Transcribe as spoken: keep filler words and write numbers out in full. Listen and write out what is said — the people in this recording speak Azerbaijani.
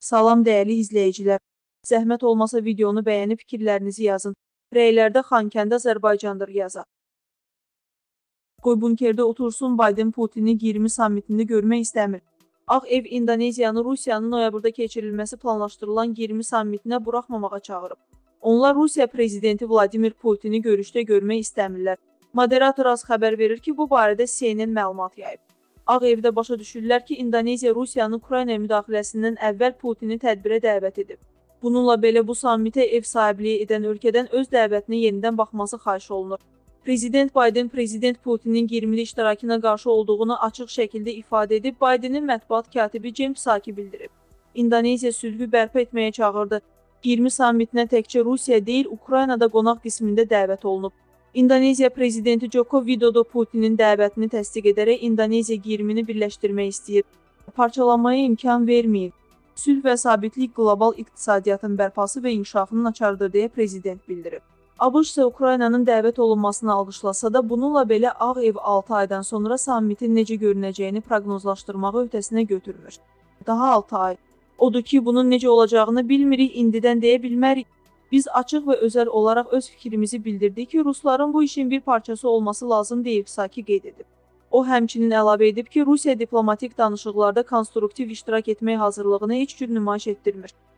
Salam dəyərli izləyicilər. Zəhmət olmasa videonu bəyənib fikirlərinizi yazın. Rəylərdə Xankəndi Azərbaycandır yazaq. Qoy bunkerdə otursun Bayden Putinin iyirmi sammitini görmək istəmir. Ağ Ev İndoneziyanı Rusiyanın noyabrda keçirilməsi planlaşdırılan iyirmi sammitinə buraxmamağa çağırıb. Onlar Rusiya prezidenti Vladimir Putini görüşdə görmək istəmirlər. Moderator az xəbər verir ki, bu barədə C N N məlumat yayıb. Ağ Evdə başa düşürlər ki, İndoneziya Rusiyanın Ukraynaya müdaxiləsindən əvvəl Putini tədbirə dəvət edib. Bununla belə bu sammitə ev sahibliyi edən ölkədən öz dəvətinə yenidən baxması xahiş olunur. Prezident Bayden Prezident Putinin iyirmili iştirakına qarşı olduğunu açıq şəkildə ifadə edib, Baydenin mətbuat katibi Jen Psaki bildirib. İndoneziya sülhü bərpa etməyə çağırdı. iyirmi sammitinə təkcə Rusiya deyil, Ukraynada qonaq qismində dəvət olunub. İndoneziya prezidenti Joko Widodo Putinin dəvətini təsdiq edərək İndoneziya iyirmini birləşdirmək istəyir. Parçalanmaya imkan verməyib. Sülh və sabitlik qlobal iqtisadiyyatın bərpası və inkişafının açarıdır deyə prezident bildirib. ABŞ isə Ukraynanın dəvət olunmasını alqışlasa da, bununla belə Ağ Ev altı aydan sonra sammitin necə görünəcəyini proqnozlaşdırmağı öhdəsinə götürmür. Daha altı ay. Odur ki, bunun necə olacağını bilmirik, indidən deyə bilmərik. Biz açıq və özəl olaraq öz fikrimizi bildirdik ki, Rusların bu işin bir parçası olması lazım deyib Psaki qeyd edib. O həmçinin əlavə edib ki, Rusiya diplomatik danışıqlarda konstruktiv iştirak etmək hazırlığını heç cür nümayiş etdirmir.